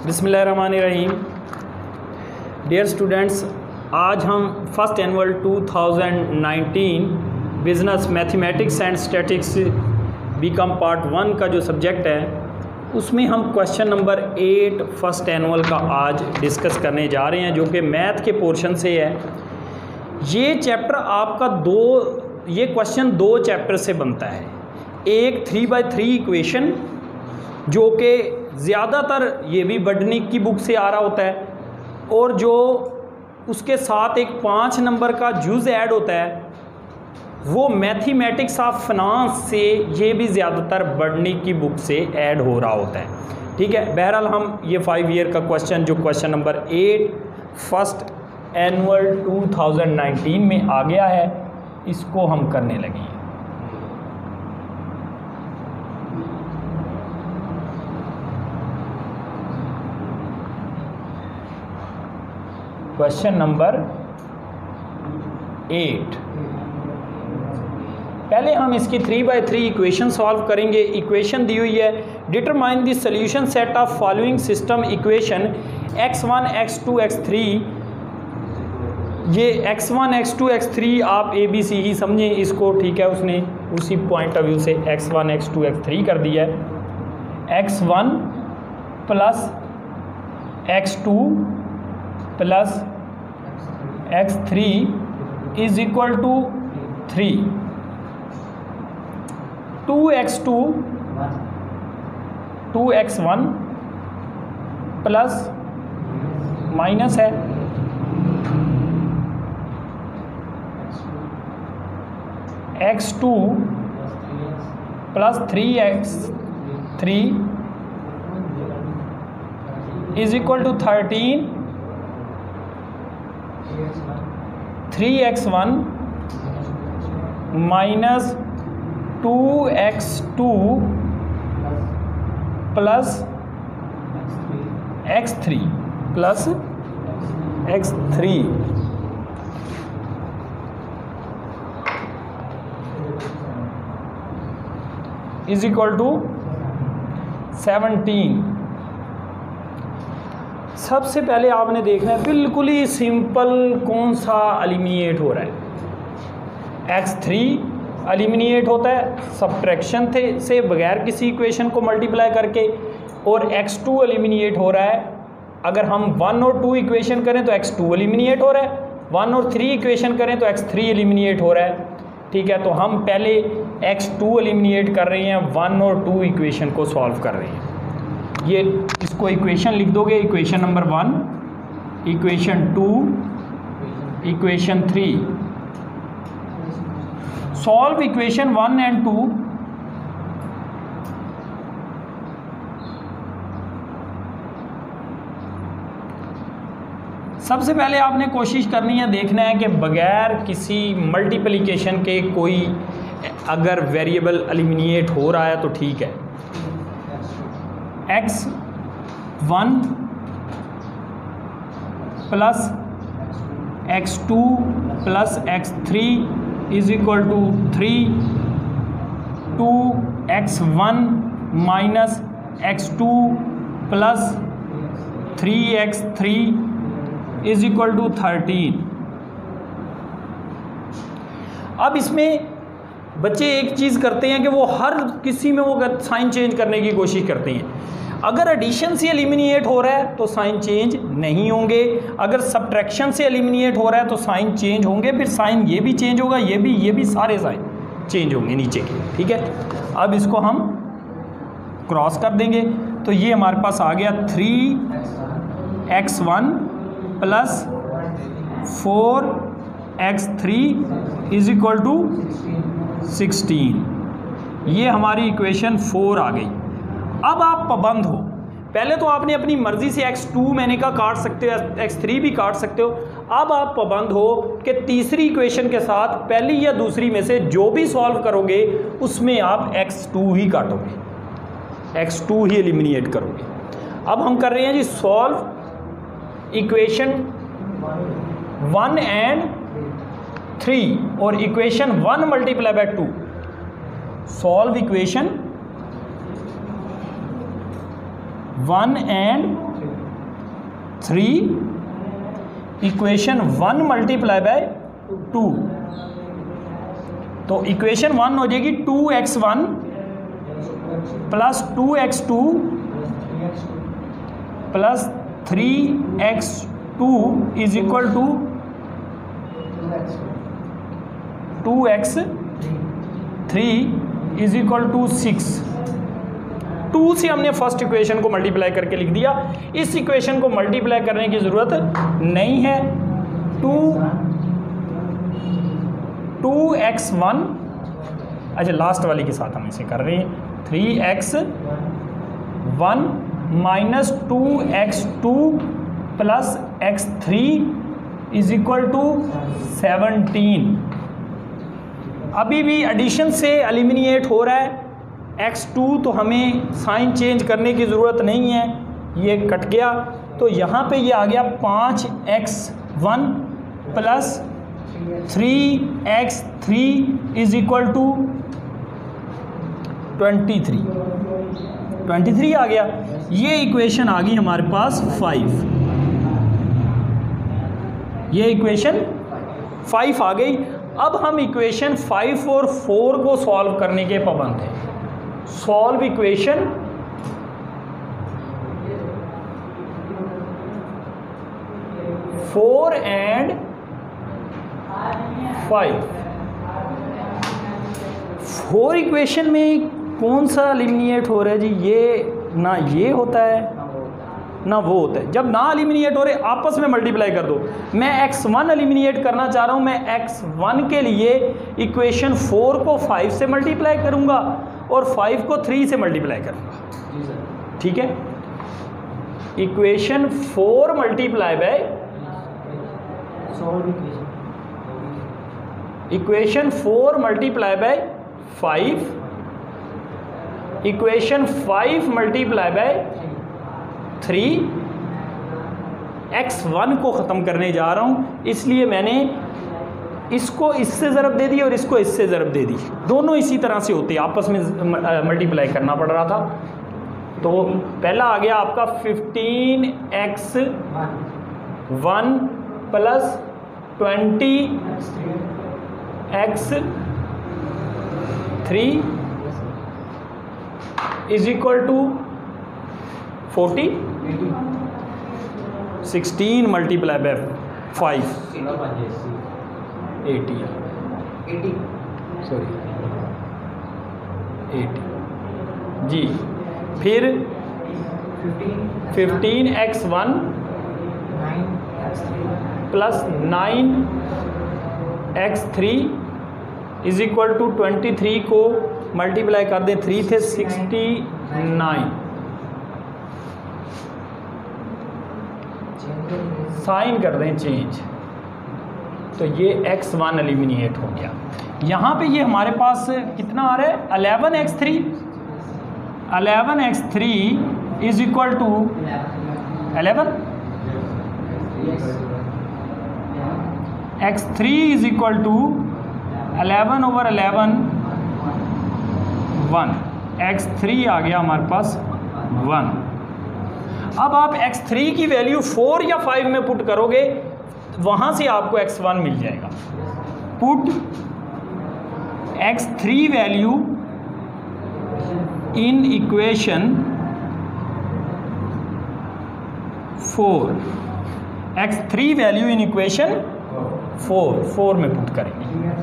बिस्मिल्लाहिर्रहमानिर्रहीम। Dear students, आज हम first annual 2019 business mathematics and statistics BCom part 1 का जो सब्जेक्ट है उसमें हम क्वेश्चन नंबर 8 फर्स्ट एनुअल का आज डिस्कस करने जा रहे हैं, जो कि मैथ के पोर्शन से है। ये चैप्टर आपका ये क्वेश्चन दो चैप्टर से बनता है। एक 3x3 इक्वेशन जो कि ज़्यादातर ये भी बडनिक की बुक से आ रहा होता है, और जो उसके साथ एक 5 नंबर का जुज़ ऐड होता है वो मैथमेटिक्स ऑफ फाइनेंस से, ये भी ज़्यादातर बडनिक की बुक से ऐड हो रहा होता है। ठीक है, बहरहाल हम ये 5 ईयर का क्वेश्चन जो क्वेश्चन नंबर 8 फर्स्ट एनुअल 2019 में आ गया है, इसको हम करने लगे हैं। क्वेश्चन नंबर 8, पहले हम इसकी 3x3 इक्वेशन सॉल्व करेंगे। इक्वेशन दी हुई है, determine the solution set of following system equation x1 x2 x3। ये x1 x2 x3 आप ABC ही समझें इसको, ठीक है। उसने उसी पॉइंट ऑफ व्यू से x1 x2 x3 कर दिया है। x1 plus x2 plus x3 is equal to 3। 2x2 2x1 plus minus है x2 plus 3x3 is equal to 13। 3x1 minus 2x2 plus x3 plus x3 is equal to 17। सबसे पहले आपने देखना है बिल्कुल ही सिंपल कौन सा एलिमिनेट हो रहा है। x3 एलिमिनेट होता है सब्ट्रैक्शन से बगैर किसी इक्वेशन को मल्टीप्लाई करके, और x2 एलिमिनेट हो रहा है। अगर हम 1 और 2 इक्वेशन करें तो x2 एलिमिनेट हो रहा है, 1 और 3 इक्वेशन करें तो x3 एलिमिनेट हो रहा है। ठीक है, तो हम पहले x2 एलिमिनेट कर रहे हैं, 1 और 2 इक्वेशन को सॉल्व कर रहे हैं। ये इसको इक्वेशन लिख दोगे, equation number 1, equation 2, equation 3। Solve equation 1 and 2। सबसे पहले आपने कोशिश करनी है, देखना है कि बगैर किसी मल्टीप्लिकेशन के कोई अगर वेरिएबल एलिमिनेट हो रहा है तो ठीक है। x1 plus x2 plus x3 is equal to 3। 2x1 minus x2 plus 3x3 is equal to 13। अब इसमें बच्चे एक चीज़ करते हैं कि वो हर किसी में वो साइन चेंज करने की कोशिश करते हैं। अगर एडिशन से एलिमिनेट हो रहा है तो साइन चेंज नहीं होंगे, अगर सब्ट्रैक्शन से एलिमिनेट हो रहा है तो साइन चेंज होंगे, फिर साइन ये भी चेंज होगा, ये भी सारे साइन चेंज होंगे नीचे के। ठीक है, अब इसको हम क्रॉस कर देंगे तो ये हमारे पास आ गया 3x1 plus 4x3 is equal to 16। ये हमारी इक्वेशन 4 आ गई। अब आप पाबंद हो, पहले तो आपने अपनी मर्जी से x2 मैंने कहा काट सकते हो, x3 भी काट सकते हो। अब आप पाबंद हो कि तीसरी इक्वेशन के साथ पहली या दूसरी में से जो भी सॉल्व करोगे उसमें आप x2 ही काटोगे, x2 ही एलिमिनेट करोगे। अब हम कर रहे हैं जी सॉल्व इक्वेशन 1 एंड 3 और equation 1 multiply by 2। Solve equation 1 and 3 equation 1 multiply by 2, तो इक्वेशन 1 हो जाएगी 2x1 plus 2x2 plus 3x2 is equal to 2x3 is equal to 6। 2 से हमने फर्स्ट इक्वेशन को मल्टीप्लाई करके लिख दिया। इस इक्वेशन को मल्टीप्लाई करने की ज़रूरत नहीं है। 2x1, अच्छा लास्ट वाली के साथ हम इसे कर रहे हैं, 3x1 minus 2x2 plus x3 is equal to 17। अभी भी एडिशन से एलिमिनेट हो रहा है। x2 तो हमें साइन चेंज करने की ज़रूरत नहीं है, ये कट गया, तो यहाँ पे ये आ गया 5x1 plus 3x3 is equal to 23 आ गया। ये इक्वेशन आ गई हमारे पास 5, ये इक्वेशन 5 आ गई। अब हम इक्वेशन 5 और 4 को सॉल्व करने के पाबंद हैं। Solve equation 4 and 5। 4 इक्वेशन में कौन सा एलिमिनेट हो रहा है जी? ये ना ये होता है ना वो होता है। जब ना एलिमिनेट हो रहे आपस में मल्टीप्लाई कर दो। मैं x1 एलिमिनेट करना चाह रहा हूँ, मैं x1 के लिए इक्वेशन 4 को 5 से मल्टीप्लाई करूँगा और 5 को 3 से मल्टीप्लाई करूँगा। ठीक है, equation 4 multiply by equation 4 multiply by 5, equation 5 multiply by 3। x1 को ख़त्म करने जा रहा हूँ, इसलिए मैंने इसको इससे ज़रब दे दी और इसको इससे ज़रब दे दी। दोनों इसी तरह से होते, आपस में मल्टीप्लाई करना पड़ रहा था। तो पहला आ गया आपका 15x1 plus 20x3 is equal to 40। 16 multiply by 5 80 sorry 80 जी। फिर 15x1 plus 9x3 is equal to 23 को मल्टीप्लाई कर दें, 3 थे 69। साइन कर दें चेंज, तो ये x1 एलिमिनेट हो गया। यहाँ पे ये हमारे पास कितना आ रहा है 11x3 is equal to 11 x3 is equal to 11 over 11 1 x3 आ गया हमारे पास 1। अब आप x3 की वैल्यू 4 या 5 में पुट करोगे, वहां से आपको x1 मिल जाएगा। Put x3 value in equation 4, x3 value in equation 4 में पुट करेंगे।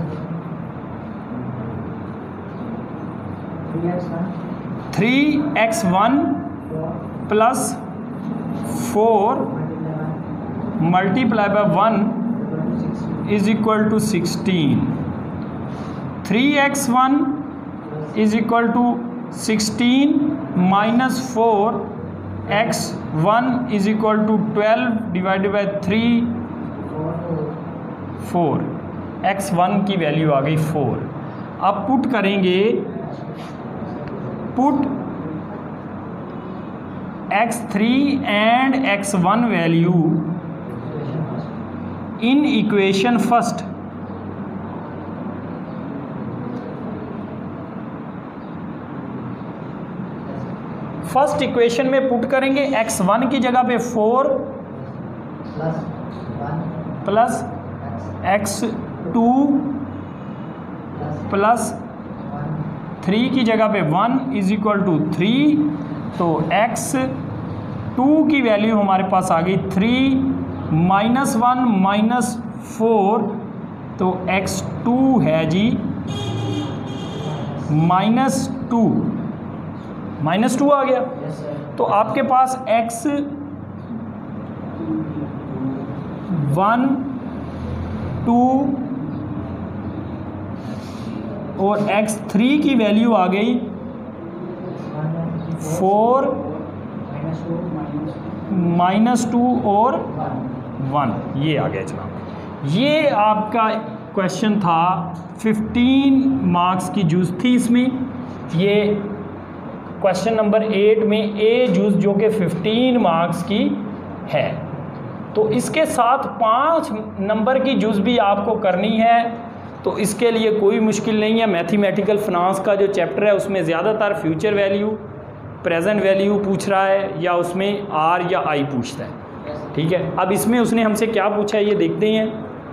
3x1 plus 4 multiply by 1 is equal to 16। 3x1 is equal to 16 minus 4 x1 is equal to 12 divided by 3 4। x1 की value आ गई 4। अब put करेंगे, put x3 and x1 value in equation first. First equation में put करेंगे, x1 की जगह पे 4 plus x2 plus 3 की जगह पे 1 इज इक्वल टू 3, तो x2 की वैल्यू हमारे पास आ गई 3 माइनस 1 माइनस 4, तो x2 है जी -2 आ गया। तो आपके पास x1 2 और x3 की वैल्यू आ गई 4 -2 और 1, ये आ गया जनाब। ये आपका क्वेश्चन था, 15 मार्क्स की जूस थी इसमें। ये क्वेश्चन नंबर 8 में ए जूस जो कि 15 मार्क्स की है। तो इसके साथ 5 नंबर की जूस भी आपको करनी है, तो इसके लिए कोई मुश्किल नहीं है। मैथमेटिकल फिनांस का जो चैप्टर है उसमें ज़्यादातर फ्यूचर वैल्यू, प्रेजेंट वैल्यू पूछ रहा है, या उसमें आर या आई पूछता है। ठीक है, अब इसमें उसने हमसे क्या पूछा है ये देखते हैं।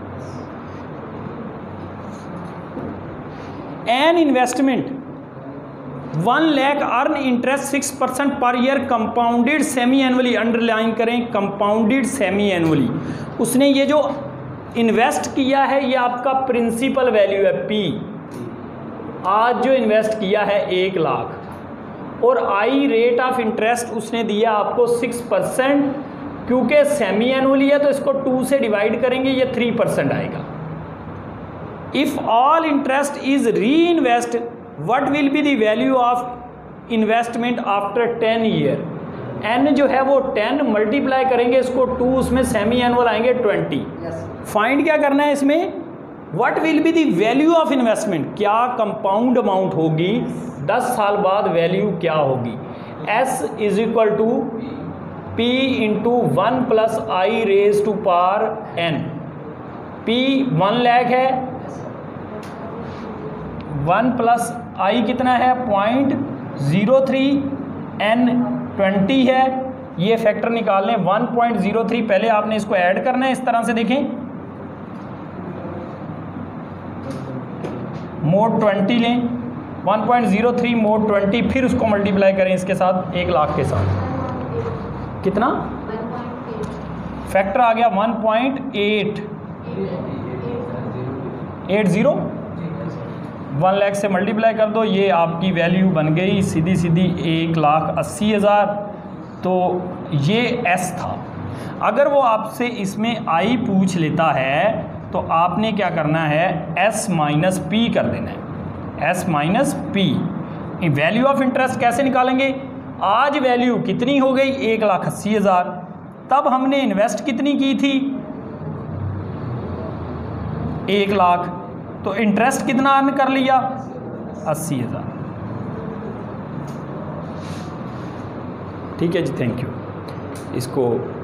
An investment 1 lakh earn interest 6% per year compounded semi annually, underline करें कंपाउंडेड सेमी एनुअली। उसने ये जो इन्वेस्ट किया है ये आपका प्रिंसिपल वैल्यू है P, आज जो इन्वेस्ट किया है 1 लाख, और आई रेट ऑफ इंटरेस्ट उसने दिया आपको 6%, क्योंकि सेमी एनुअली है तो इसको 2 से डिवाइड करेंगे, ये 3% आएगा। If all interest is reinvest, what will be the value of investment after 10 year. An जो है वो 10 मल्टीप्लाई करेंगे इसको 2, उसमें सेमी एनुअल आएंगे 20। फाइंड क्या करना है इसमें, what will be the value of investment, क्या कंपाउंड अमाउंट होगी 10 साल बाद, वैल्यू क्या होगी। S is equal to P into 1 plus i raise to power n। P 1 lakh है, 1 प्लस आई कितना है 0.03, n 20 है, ये फैक्टर निकाल लें 1.03। पहले आपने इसको ऐड करना है, इस तरह से देखें, मोड 20 लें, 1.03 मोड 20, फिर उसको मल्टीप्लाई करें इसके साथ 1 लाख के साथ, कितना फैक्टर आ गया 1.880। 1 लाख से मल्टीप्लाई कर दो, ये आपकी वैल्यू बन गई सीधी सीधी 1,80,000। तो ये S था। अगर वो आपसे इसमें I पूछ लेता है तो आपने क्या करना है, S माइनस P कर देना है, S minus P। Value of interest कैसे निकालेंगे, आज वैल्यू कितनी हो गई 1,80,000, तब हमने इन्वेस्ट कितनी की थी 1 लाख, तो इंटरेस्ट कितना अर्न कर लिया 80,000। ठीक है जी, थैंक यू। इसको